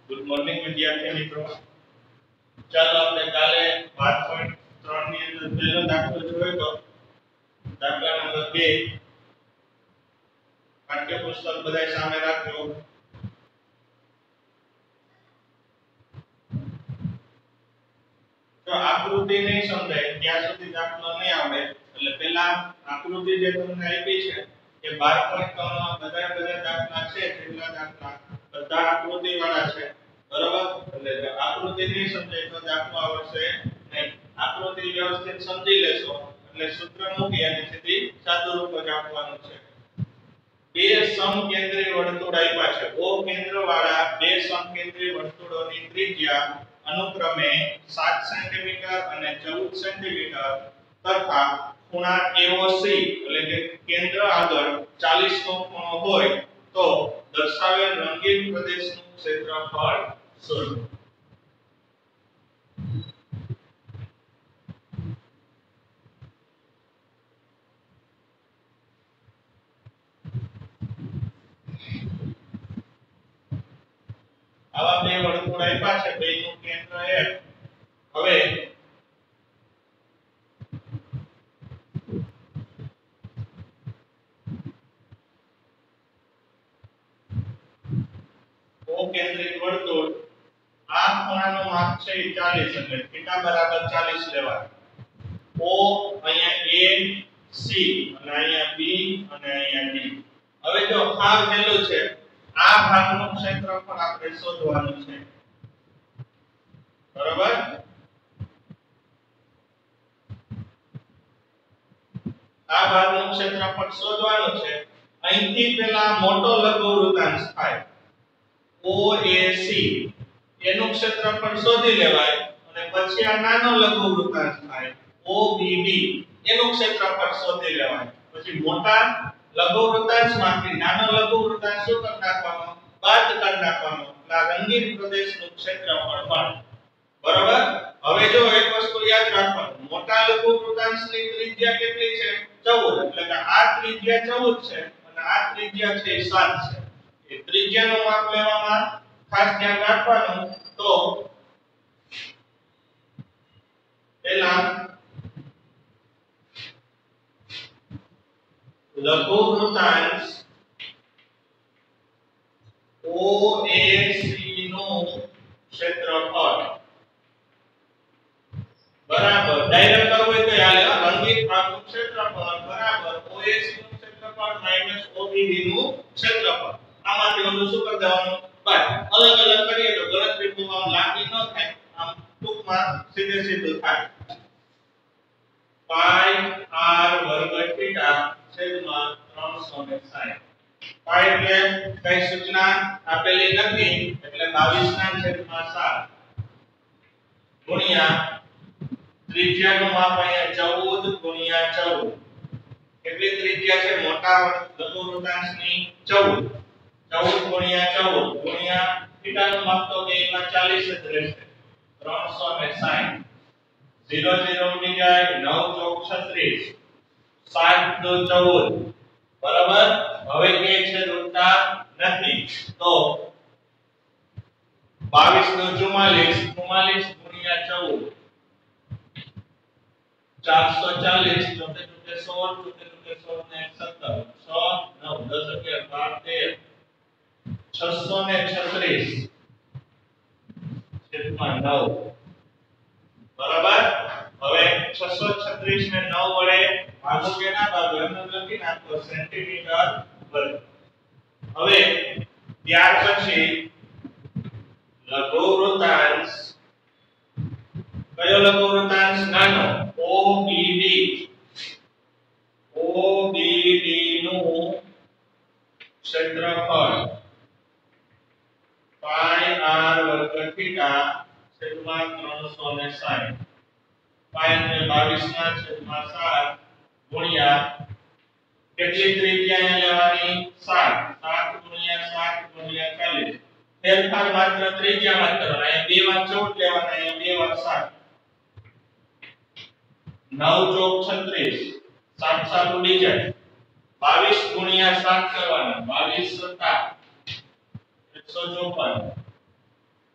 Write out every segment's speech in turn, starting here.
Good morning વિદ્યાર્થી મિત્રો. ચાલો આપણે કાલે 5.3 ની અંદર પહેલો દાખલો જોયો તો દાખલા નંબર 2. પાઠ્યપુસ્તક બધાય સામે રાખજો. જો આકૃતિ નહીં સમજાય ત્યાં સુધી દાખલો નહીં આવડે. એટલે પહેલા આકૃતિ જે તમને આપી છે કે 12.3 માં બધા દાખલા છે, જેટલા દાખલા બધા આકૃતિ વાળા છે. બરાબર? એટલે આકૃતિ નહીં સમજાય તો દાખલો આવશે નહીં. આકૃતિ વ્યવસ્થિત સમજી લેશો એટલે સૂત્ર મૂકી અને સીધી સાદુરૂપ જ આપવાનું છે. બે સમકેન્દ્રી વર્તુળ આપ્યા છે. O કેન્દ્ર વાળા બે સમકેન્દ્રી વર્તુળોની ત્રિજ્યા અનુક્રમે 7 સેન્ટીમીટર અને 14 સેન્ટીમીટર તથા ખૂણા AOC એટલે કે કેન્દ્ર આગળ 40 નો ખૂણો હોય તો દર્શાવેલ રંગીન પ્રદેશનું ક્ષેત્રફળ શોધો. આવા બે વર્તુળ આપ્યા છે, બેનું કેન્દ્ર F. હવે O કેન્દ્રિત વર્તુળ આ ખૂણાનું માપ છે 40 એટલે θ બરાબર 40 લેવાનું. O અહીંયા A C અને અહીંયા B અને અહીંયા D. હવે જો આ વેલ્યુ છે, આ ભાગનું ક્ષેત્રફળ આપણે શોધવાનું છે. બરાબર? આ ભાગનું ક્ષેત્રફળ શોધવાનું છે. અહીંથી પહેલા મોટો લઘુવૃત્તાંશ થાય OAC એનું ક્ષેત્રફળ શોધી લેવાય અને પછી આ નાનો લઘુવૃત્તાંશ થાય OBD એનું ક્ષેત્રફળ શોધી લેવાય. પછી મોટા લઘુવૃત્તાંશમાંથી નાનો લઘુવૃત્તાંશ શું કરી નાખવાનો? બાદ કરી નાખવાનો. એટલે આ રંગીન પ્રદેશનું ક્ષેત્રફળ મળે. બરાબર? હવે જો એક વસ્તુ યાદ રાખવાનું, મોટા લઘુવૃત્તાંશની ત્રિજ્યા કેટલી છે? 14. એટલે કે આ ત્રિજ્યા 14 છે અને આ ત્રિજ્યા છે 7 છે. એ ત્રિજ્યાનું માપ લેવામાં ખાસ ધ્યાન રાખવાનું. તો પહેલા લઘુવૃત્તાંશ OAC નું ક્ષેત્રફળ બરાબર ડાયરેક્ટ કરવું હોય તો હાલે. રંગીન ભાગનું ક્ષેત્રફળ બરાબર OAC નું ક્ષેત્રફળ માઈનસ OBD નું ક્ષેત્રફળ. આમાંથી ઓલું શું કરી દેવાનું? બાદ. અલગ અલગ કરીએ તો ગણતરી બહુ આમ લાંબી ન થાય, આમ ટૂંકમાં સીધે સીધું થાય. પાઈ r વર્ગ થીટા છેદમાં 360. પાઈ એટલે કઈ સૂચના આપેલી નથી એટલે 22 ના છેદમાં 7 ગુણ્યા ત્રિજ્યાનું માપ અહીંયા 14 ગુણ્યા 14. કેટલી ત્રિજ્યા છે મોટા લઘુવૃત્તાંશની? 14. 14 ગુણ્યા 14 ગુણ્યા થીટાનું માપ તો બેમાં 40 જ રહેશે. 360. 0 0 ઉડી જાય. 9 ચોક 36. 7 દો 14. બરાબર? હવે કે છે ઉડતા નથી તો 22 નો 44 44 ગુણ્યા 14 440. 16 ને 17 6 9 10 11 12 13 636 છેદમાં 9. બરાબર? હવે 636 ને 9 વડે ભાગો કેના ભાગો એમને લખી નાખો સેન્ટીમીટર વર્ગ. હવે ત્યાર પછી લઘુવૃત્તાંશ કયો લઘુવૃત્તાંશ? નાનો OBD. OBD નું ક્ષેત્રફળ પાઈ r વર્ગ થીટા છેદમાં 360. પાઈ એટલે 22 ના છેદમાં 7 ગુણ્યા કેટલી ત્રિજ્યા લેવાની? 7. 7 ગુણ્યા 7 ગુણ્યા 40. ફેરફાર માત્ર ત્રિજ્યામાં જ કરવાનો. અહીંયા 2 વાર 14 લેવાના, અહીંયા 2 વાર 7. 9 ચોક 36. 7 7 ઉડી જાય. 22 ગુણ્યા 7 કરવાના. 22 7 154.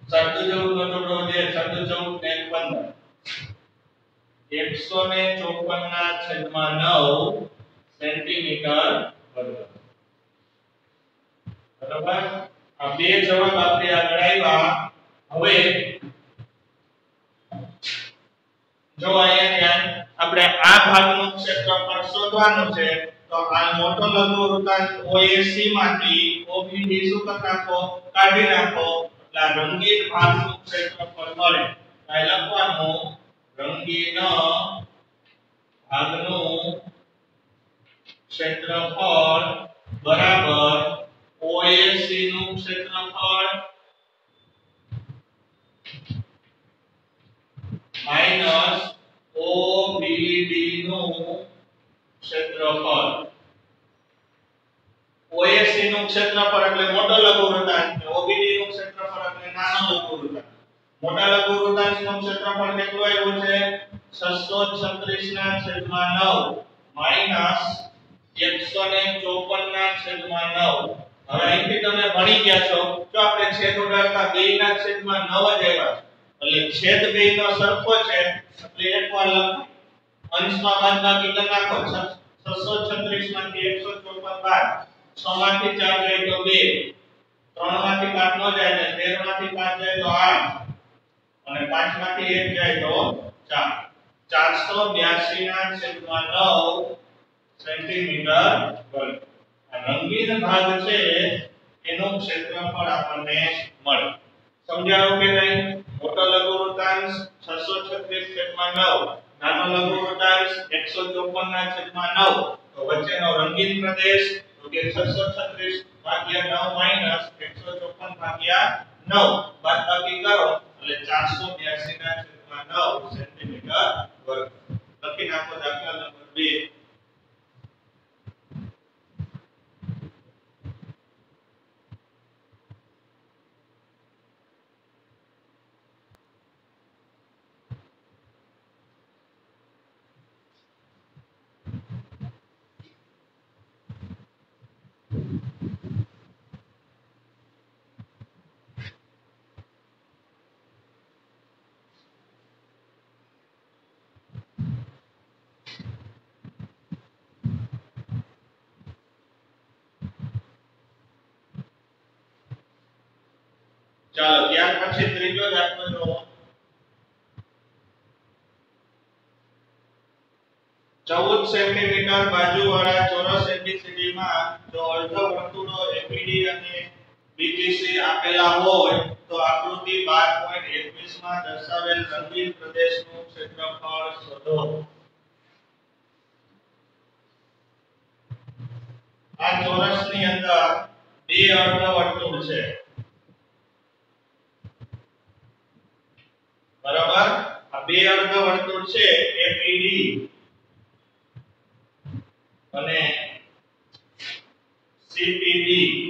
14 નો ટુકડો વધે 14 ને 15 154 ના છેદમાં 9 સેન્ટીમીટર વર્ગ. બરાબર. આ બે જવાબ આપણે આગળ આવ્યા. હવે જો અહીંયા આપણે આ ભાગનું ક્ષેત્રફળ શોધવાનું છે તો આ મોટો લઘુવૃત્તાંશ OAC માંથી OBD શું કરી નાખો, કાઢી નાખો એટલે આ રંગીન ભાગનું ક્ષેત્રફળ મળે. આ લખવાનું રંગીન ભાગનું ક્ષેત્રફળ બરાબર OAC નું ક્ષેત્રફળ માઈનસ OBD નું ક્ષેત્રફળ. OAC નું ક્ષેત્રફળ એટલે મોટો લઘુવૃત્તાંશ, OBD નું ક્ષેત્રફળ એટલે નાનો લઘુવૃત્તાંશ. મોટા લઘુવૃત્તાંશનું ક્ષેત્રફળ કેટલું આવ્યું છે 636 ના છેદમાં 9 માઈનસ 154 ના છેદમાં 9. હવે અહીંથી તમે ભણી ગયા છો જો આપણે છેદ ઉડાડતા 2 ના છેદમાં 9 જ આવ્યા એટલે છેદ બેયનો સરખો છે એટલે એકવાર લખો અંશમાં બાદબાકી કરી નાખો 636 માંથી 154 બાદ 6 માંથી 4 જાય તો 2 3 માંથી 5 નો જાય એટલે 13 માંથી 5 જાય તો 8 અને 5 માંથી 1 જાય તો 4 482 ના છેદમાં 9 સેન્ટીમીટર વર્ગ. આ રંગીન ભાગ છે એનું ક્ષેત્રફળ આપણને મળે. સમજાયું કે નહીં? મોટો લઘુવૃત્તાંશ 636/9 નાનો લઘુવૃત્તાંશ 154 ના છેદમાં 9 તો વચ્ચેનો રંગીન પ્રદેશ તો કે 636/9 માઈનસ 154/9 બાદબાકી કરો એટલે 482 ના છેદમાં 9 સેન્ટીમીટર વર્ગ. લખી નાખો દાખલા નંબર 2. ચાલો ત્યાર પછી ત્રીજો દાખલો જુઓ. 14 સેન્ટીમીટર બાજુવાળા ચોરસ ABCD માં જો અર્ધ વર્તુળો ABD અને BGC આપેલા હોય તો આકૃતિ 12.21 માં દર્શાવેલ રંગીન પ્રદેશનું ક્ષેત્રફળ શોધો. આ ચોરસની અંદર બે અર્ધ વર્તુળ છે. બરાબર. આ બે અર્ધ વર્તુળ છે ABD અને CPD.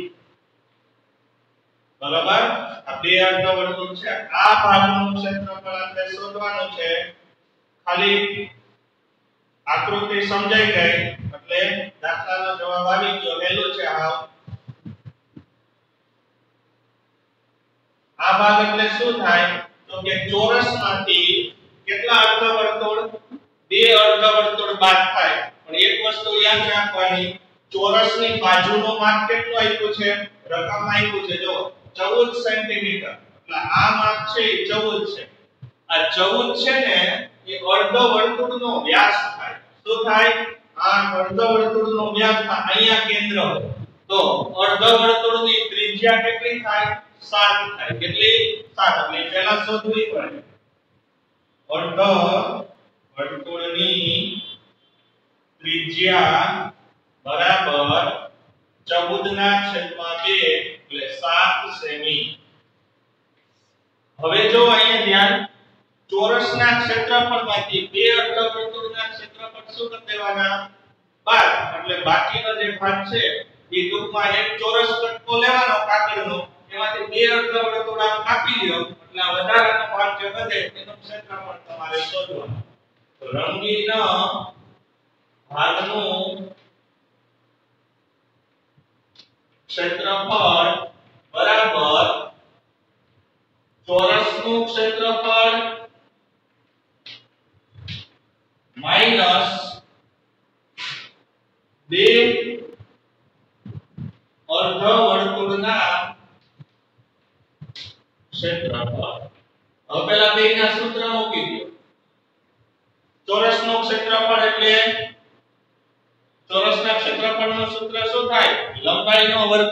બરાબર. આ બે અર્ધ વર્તુળ છે. આ ભાગનું ક્ષેત્રફળ આપણે શોધવાનું છે. ખાલી આકૃતિ સમજાઈ ગઈ એટલે દાખલાનો જવાબ આવી ગયો. વહેલું છે આ ભાગ એટલે શું થાય તો કે ચોરસમાંથી કેટલા અર્ધવર્તુળ? બે અર્ધવર્તુળ બાદ થાય. પણ એક વસ્તુ યાદ રાખવાની, ચોરસની બાજુનું માપ કેટલું આપ્યું છે? રકમ આપ્યું છે જો 14 સેન્ટીમીટર. એટલે આ માપ છે એ 14 છે. આ 14 છે ને એ અર્ધવર્તુળનો વ્યાસ થાય. શું થાય? આ અર્ધવર્તુળનો વ્યાસ થાય. અહીંયા કેન્દ્ર તો અર્ધવર્તુળની ત્રિજ્યા કેટલી થાય? 7 થાય. કેટલી? 7. એટલે પહેલા શોધવી પડે. અર્ધવર્તુળની ત્રિજ્યા બરાબર 14/2 એટલે 7 સેમી. હવે જો અહીંયા ધ્યાન, ચોરસના ક્ષેત્રફળમાંથી બે અર્ધવર્તુળના ક્ષેત્રફળ શું કરી દેવાના? બાદ. એટલે બાકીનો જે ભાગ છે એ ટૂંકમાં એક ચોરસ કટકો લેવાનો કાગળનો, એમાંથી બે અર્ધવર્તુળ આમ કાપી લ્યો એટલે આ વધારાનો ભાગ જે વધે એનું ક્ષેત્રફળ તમારે શોધવાનું. તો રંગીન ભાગનું ક્ષેત્રફળ બરાબર ચોરસનું ક્ષેત્રફળ માઈનસ 2 અર્ધ વર્તુળના ક્ષેત્રફળ. હવે પેલા બેના સૂત્ર મૂકી દો. ચોરસનું ક્ષેત્રફળ એટલે ચોરસના ક્ષેત્રફળનું સૂત્ર શું થાય? લંબાઈનો વર્ગ.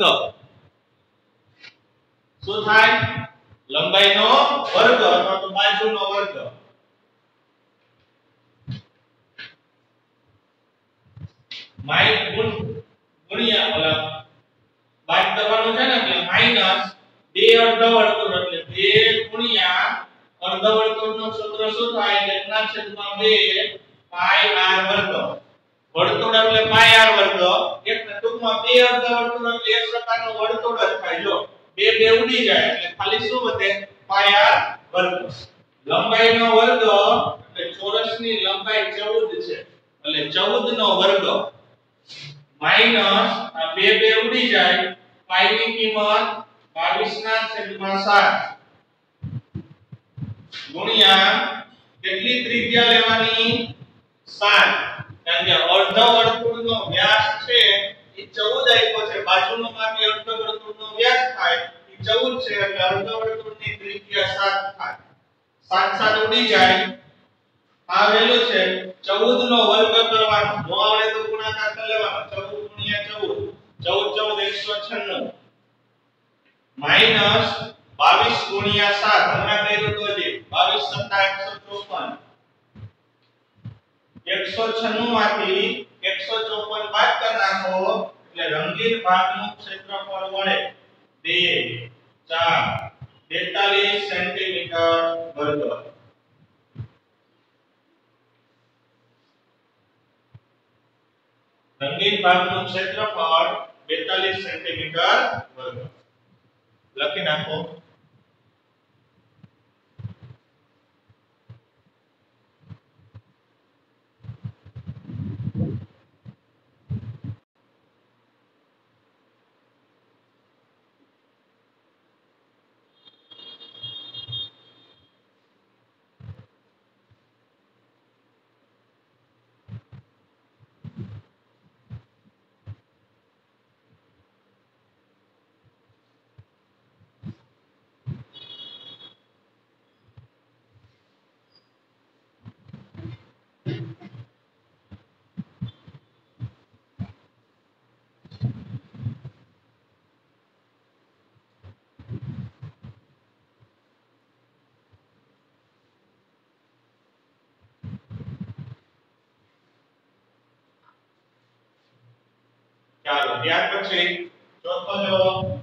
શું થાય? લંબાઈનો વર્ગ અથવા તો બાજુનો વર્ગ. ગુણ્યા ઓલા બાદ કરવાનું છે ને એટલે માઈનસ 2 અર્ધ વર્તુળ એટલે 2 ગુણ્યા અર્ધ વર્તુળનું સૂત્ર શું થાય? 1/2 પાઈ r વર્ગ. વર્તુળ એટલે પાઈ r વર્ગ. એટલે ટૂંકમાં 2 અર્ધ વર્તુળ એટલે એક પ્રકારનું વર્તુળ જ થાય. જો 2 2 ઉડી જાય એટલે ખાલી શું વધે? પાઈ r વર્ગ. લંબાઈનો વર્ગ એટલે ચોરસની લંબાઈ 14 છે એટલે 14 નો વર્ગ માઈનસ આ 2 2 ઉડી જાય પાઈ ની કિંમત 22/7 ગુણ્યા કેટલી ત્રિજ્યા લેવાની? 7. કારણ કે અર્ધ વર્તુળનો વ્યાસ છે એ 14 આપ્યો છે. બાજુનો માંથી અર્ધ વર્તુળનો વ્યાસ થાય એ 14 છે એટલે અર્ધ વર્તુળની ત્રિજ્યા 7 થાય. 7 7 ઉડી જાય. આ વેલ્યુ છે 14 નો વર્ગ કરવાનો. નો આવડે તો ગુણાકાર કરી લેવાનો. 14 ગુણ્યા 14 196 માઈનસ 22 ગુણ્યા 7 હમણાં કર્યું તો હજી 22 196 માંથી 154 બાદ કરી નાખો એટલે રંગીન ભાગનું ક્ષેત્રફળ મળે 2 4 42 સેન્ટીમીટર વર્ગ. રંગીન ભાગનું ક્ષેત્રફળ 42 સેન્ટીમીટર વર્ગ. લખી નાખો. ચાલો ત્યાર પછી ચોથો જો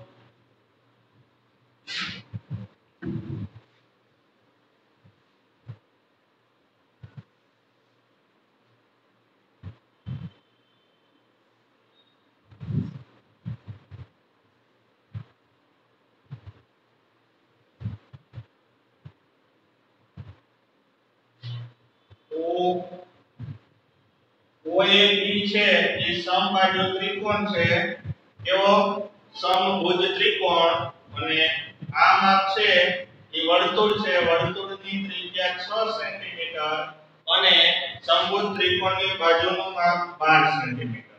OAB છે એ સમબાજુ ત્રિકોણ છે. કેવો? સમભુજ ત્રિકોણ. અને આ માપ છે એ વર્તુળ છે. વર્તુળની ત્રિજ્યા 6 સેન્ટીમીટર અને સમભુજ ત્રિકોણની બાજુનું માપ 12 સેન્ટીમીટર.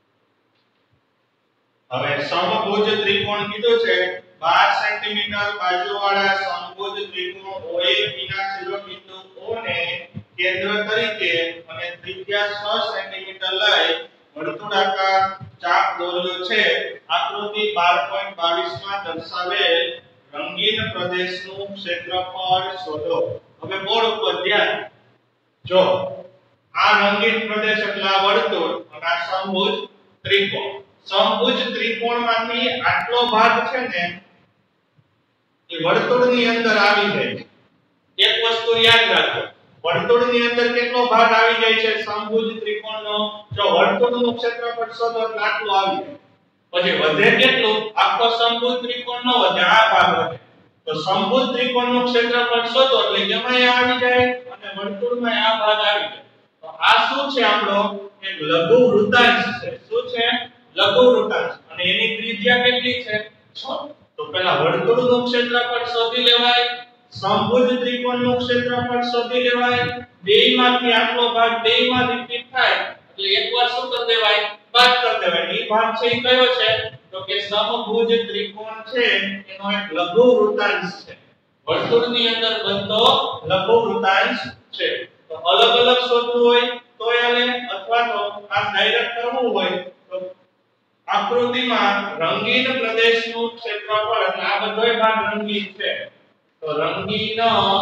હવે સમભુજ ત્રિકોણ કીધું છે 12 સેન્ટીમીટર બાજુવાળા સમભુજ ત્રિકોણ OAB ના શિરોબિંદુ O ને કેન્દ્ર તરીકે અને ત્રિજ્યા 6 સેન્ટીમીટર લઈ વર્તુળાકાર ચાપ દોર્યો છે. આકૃતિ 12.22 માં દર્શાવેલ રંગીન પ્રદેશનું ક્ષેત્રફળ શોધો. હવે બોર્ડ ઉપર ધ્યાન. જો આ રંગીન પ્રદેશ એટલે આ વર્તુળ અને આ સમભુજ ત્રિકોણ. સમભુજ ત્રિકોણમાંથી આટલો ભાગ છે ને એ વર્તુળની અંદર આવી જાય છે. એક વસ્તુ યાદ રાખો. વર્તુળની અંદર કેટલો ભાગ આવી જાય છે સમભુજ ત્રિકોણનો? જો વર્તુળનું ક્ષેત્રફળ શોધો એટલે આટલું આવી જાય. પછી વધે કેટલું? આખો સમભુજ ત્રિકોણ નો વધે, આ ભાગ વધે. તો સમભુજ ત્રિકોણનું ક્ષેત્રફળ શોધો એટલે એમાંય આવી જાય અને વર્તુળમાં આ ભાગ આવી જાય. તો આ શું છે? આપણો એક લઘુ વૃત્તાંશ છે. શું છે? લઘુ વૃત્તાંશ. અને એની ત્રિજ્યા કેટલી છે? 6. તો પેલા વર્તુળનું ક્ષેત્રફળ શોધી લેવાય, સમભુજ ત્રિકોણનું ક્ષેત્રફળ શોધી લેવાય, બેયમાંથી આટલો ભાગ બેયમાં રિપીટ થાય એટલે એકવાર શું કરી દેવાય, બાદ કરી દેવાય. એ ભાગ છે એ કયો છે તો કે સમભુજ ત્રિકોણ છે એનો એક લઘુ વૃત્તાંશ છે, વર્તુળની અંદર બનતો લઘુ વૃત્તાંશ છે. તો અલગ અલગ શોધવું હોય તો એને અથવા તો આ ડાયરેક્ટ કરવું હોય તો આકૃતિમાં રંગીન પ્રદેશનું ક્ષેત્રફળ એટલે આ બધોય ભાગ રંગીન છે તો રંગીન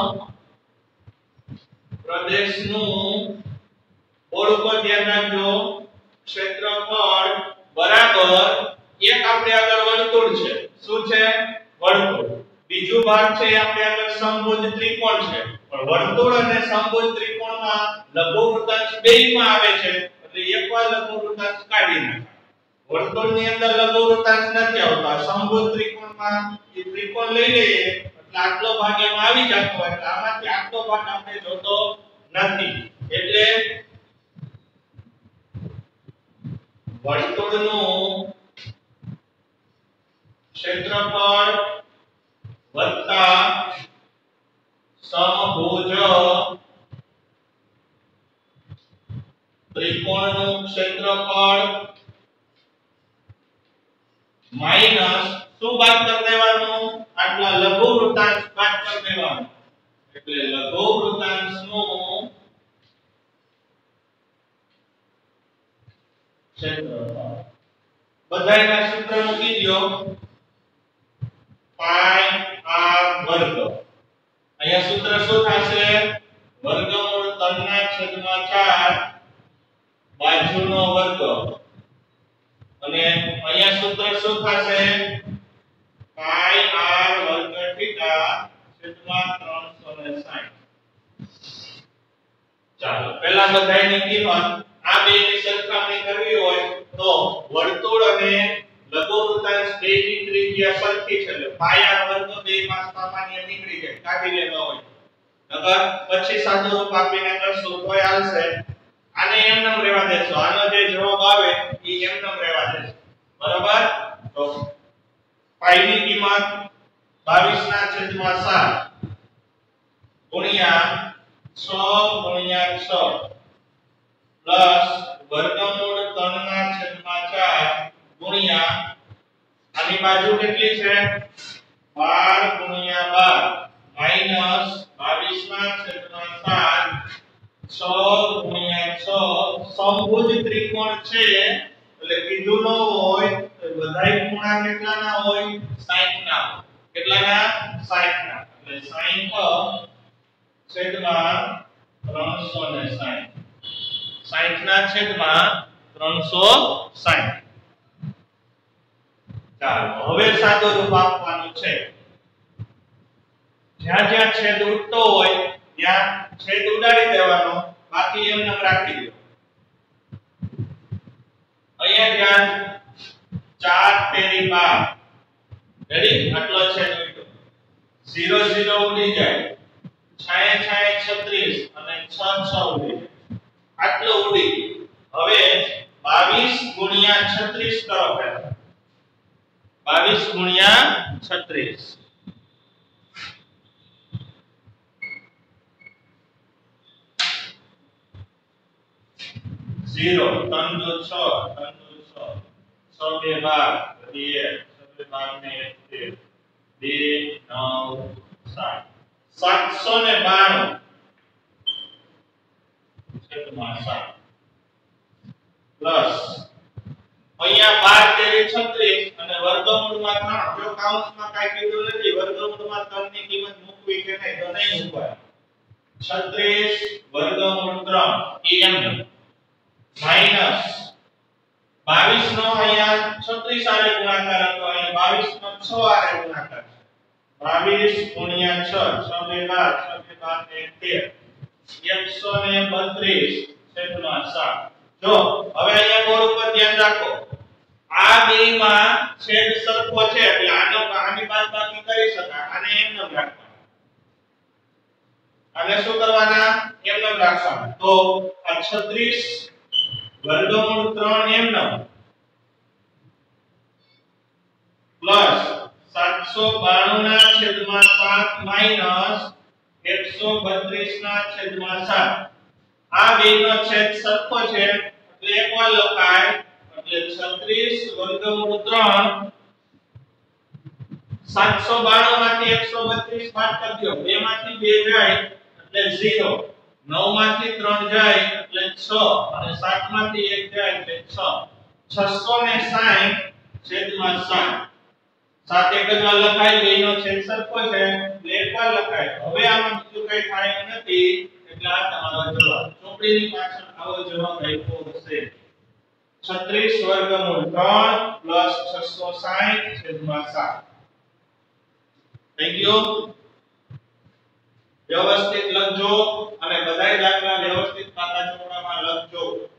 પ્રદેશનું ઓળખો ધ્યાન રાખજો ક્ષેત્રફળ બરાબર એક આપણે આગળ વર્તુળ છે, શું છે વર્તુળ, બીજું ભાગ છે આપણે આગળ સમભુજ ત્રિકોણ છે, પણ વર્તુળ અને સમભુજ ત્રિકોણમાં લઘુ વૃત્તાંશ બેયમાં આવે છે એટલે એકવાર લઘુ વૃત્તાંશ કાઢી નાખો. વર્તુળની અંદર લઘુ વૃત્તાંશ નથી આવતો, સમભુજ ત્રિકોણમાં એ ત્રિકોણ લઈ લઈએ એટલે આટલો ભાગ એમાં આવી જતો હોય એટલે આમાંથી આટલો ભાગ આપણે જોતો નથી એટલે વર્તુળનું ક્ષેત્રફળ વત્તા સમભુજ ત્રિકોણનું ક્ષેત્રફળ માઈનસ શું બાદ કરી દેવાનું, આટલા લઘુ વૃત્તાંશ બાદ કરી દેવાનું એટલે લઘુ વૃત્તાંશનું ક્ષેત્રફળ બધાયના સૂત્ર મૂકી દો પાઈ r વર્ગ. અહીંયા સૂત્ર શું થશે વર્ગમૂળ 3/4 બાજુનો વર્ગ અને અહીંયા સૂત્ર શું થશે પાઈ r વર્ગ થીટા છેદમાં 360. ચાલો પહેલા બધાયની કિંમત આ બેની સરખામણી કરવી હોય તો વર્તુળ અને લઘુ વૃત્તાંશ બેની ત્રિજ્યા સરખી છે એટલે પાઈ r વર્ગ બેમાં સામાન્ય નીકળી જાય, કાઢી લેવા હોય નકર પછી સાદું રૂપ આપીને કરશું તોય આવશે. આને એમનેમ રહેવા દેશો, આનો જે જવાબ આવે એ એમનેમ રહેવા દેશો બરાબર. તો પાઈ ની કિંમત 22/7 ગુણ્યા 6/6 પ્લસ વર્ગમૂળ 3/4 ગુણ્યા આની બાજુ કેટલી છે 12/12 માઈનસ 22/7 6/6 સમભુજ ત્રિકોણ છે એટલે કીધું ન હોય તો બધાય ખૂણા કેટલાના હોય 60 ના. કેટલાના 60 ના એટલે 60/360 60 ના છેદમાં 360. ચાલો હવે સાદું રૂપ આપવાનું છે, જ્યાં જ્યાં છેદ ઉડતો હોય ત્યાં છેદ ઉડાડી દેવાનો, બાકી એમને રાખી દો. અહીંયા જ્યાં 4 તેરી 12 રેડી આટલો છેદ ઉડ્યો 0 0 ઉડી જાય 6 6 36 અને 6 6 ઉડી જાય આટલો ઉડી. હવે 22 ગુણ્યા 36 કરો પહેલા 22 ગુણ્યા 36 0 3 2 6 3 2 6 6 2 12 2 9 7 792 છેદમાં 7 પ્લસ અહીંયા 12 તેરી 36 અને વર્ગમૂળમાં 3. જો કૌંસમાં કાઈ કીધું નથી, વર્ગમૂળમાં 3 ની કિંમત મૂકવી કે નહીં તો નહીં મૂકવાય. 36 વર્ગમૂળ 3 એમ માઈનસ 22 નો અહીંયા 36 આરે ગુણાકાર હતો, અહીંયા 22 નો 6 આરે ગુણાકાર છે. 22 ગુણ્યા 6 6 2 12 132 છેદમાં 7. જો હવે અહીંયા બોર્ડ ઉપર ધ્યાન રાખો, આ બેમાં છેદ સરખો છે એટલે આની બાદબાકી કરી શકાય, આને એમનેમ રાખવાનું. આને શું કરવાના એમનેમ રાખવાના. તો આ 36 વર્ગમૂળ 3 એમનેમ પ્લસ 792 ના છેદમાં 7 માઈનસ 132 ના છેદમાં 7 આ બેનો છેદ સરખો છે એટલે એકવાર લખાય એટલે 36 વર્ગમૂળ 3 792 માંથી 132 બાદ કરી દો બે માંથી 2 જાય એટલે 0 9 માંથી 3 જાય એટલે 6 અને 7 માંથી 1 જાય એટલે 6 660 છેદમાં 7 7 એક જ વાર લખાય બેનો છેદ સરખો છે એટલે એકવાર લખાય હવે આમાં બીજું કઈ થાય નથી એટલે આ તમારો જવાબ ચોપડીની પાછળ આવો જવાબ આપ્યો હશે 36 વર્ગમૂળ 3 660 છેદમાં 7 થઈ ગયો વ્યવસ્થિત લખજો અને બધાય દાખલા વ્યવસ્થિત ખાતા ચોપડામાં લખજો